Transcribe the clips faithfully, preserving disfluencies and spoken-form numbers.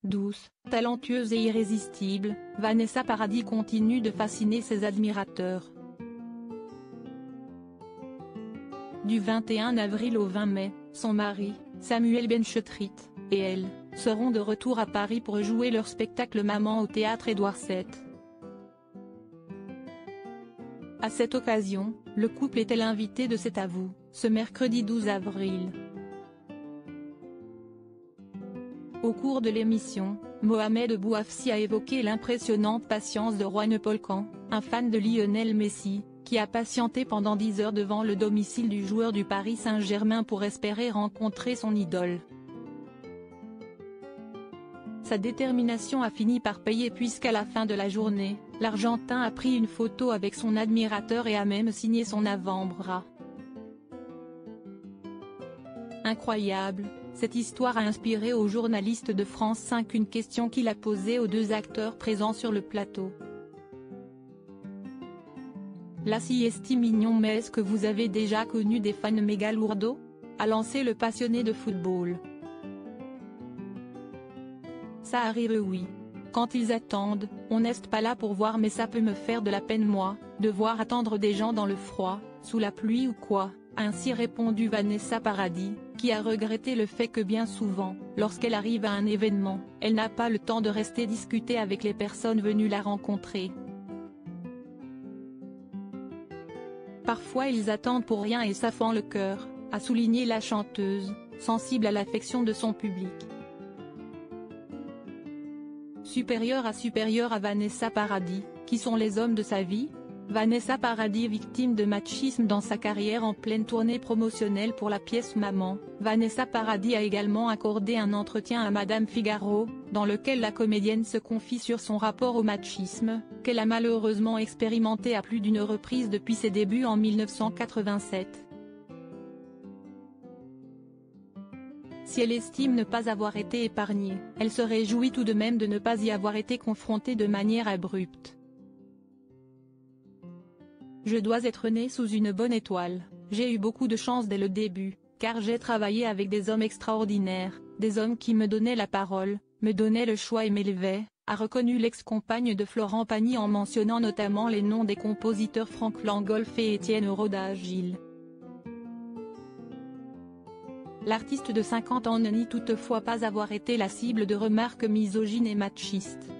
Douce, talentueuse et irrésistible, Vanessa Paradis continue de fasciner ses admirateurs. Du vingt et un avril au vingt mai, son mari, Samuel Benchetrit, et elle, seront de retour à Paris pour jouer leur spectacle Maman au théâtre Édouard sept. À cette occasion, le couple était l'invité de C'est à vous, ce mercredi douze avril. Au cours de l'émission, Mohamed Bouafsi a évoqué l'impressionnante patience de Juan Polcan, un fan de Lionel Messi, qui a patienté pendant dix heures devant le domicile du joueur du Paris Saint-Germain pour espérer rencontrer son idole. Sa détermination a fini par payer puisqu'à la fin de la journée, l'Argentin a pris une photo avec son admirateur et a même signé son avant-bras. Incroyable, cette histoire a inspiré au journaliste de France cinq une question qu'il a posée aux deux acteurs présents sur le plateau. Là si est mignon mais est-ce que vous avez déjà connu des fans méga lourdeaux ? A lancé le passionné de football. Ça arrive oui. Quand ils attendent, on n'est pas là pour voir mais ça peut me faire de la peine moi, de voir attendre des gens dans le froid, sous la pluie ou quoi, a ainsi répondu Vanessa Paradis, qui a regretté le fait que bien souvent, lorsqu'elle arrive à un événement, elle n'a pas le temps de rester discuter avec les personnes venues la rencontrer. Parfois ils attendent pour rien et ça fend le cœur, a souligné la chanteuse, sensible à l'affection de son public. Supérieure à supérieure à Vanessa Paradis, qui sont les hommes de sa vie ? Vanessa Paradis victime de machisme dans sa carrière en pleine tournée promotionnelle pour la pièce Maman, Vanessa Paradis a également accordé un entretien à Madame Figaro, dans lequel la comédienne se confie sur son rapport au machisme, qu'elle a malheureusement expérimenté à plus d'une reprise depuis ses débuts en mille neuf cent quatre-vingt-sept. Si elle estime ne pas avoir été épargnée, elle se réjouit tout de même de ne pas y avoir été confrontée de manière abrupte. Je dois être née sous une bonne étoile, j'ai eu beaucoup de chance dès le début, car j'ai travaillé avec des hommes extraordinaires, des hommes qui me donnaient la parole, me donnaient le choix et m'élevaient, a reconnu l'ex-compagne de Florent Pagny en mentionnant notamment les noms des compositeurs Franck Langolf et Étienne Roda-Gil. L'artiste de cinquante ans ne nie toutefois pas avoir été la cible de remarques misogynes et machistes.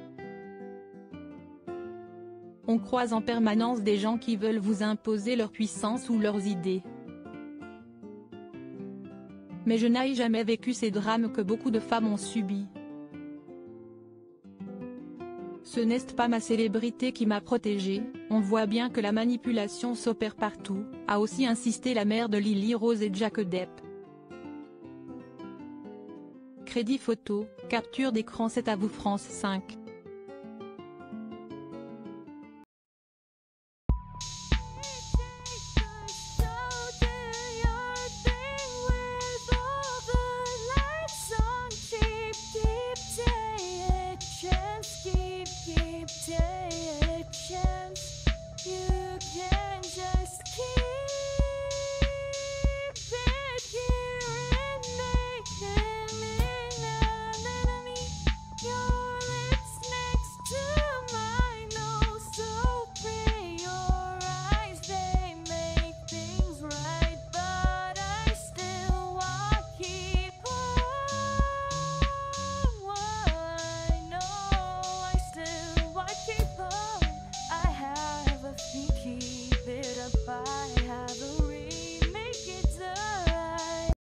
On croise en permanence des gens qui veulent vous imposer leur puissance ou leurs idées. Mais je n'ai jamais vécu ces drames que beaucoup de femmes ont subis. Ce n'est pas ma célébrité qui m'a protégée, on voit bien que la manipulation s'opère partout, a aussi insisté la mère de Lily Rose et Jack Depp. Crédit photo, capture d'écran C'est à vous France cinq.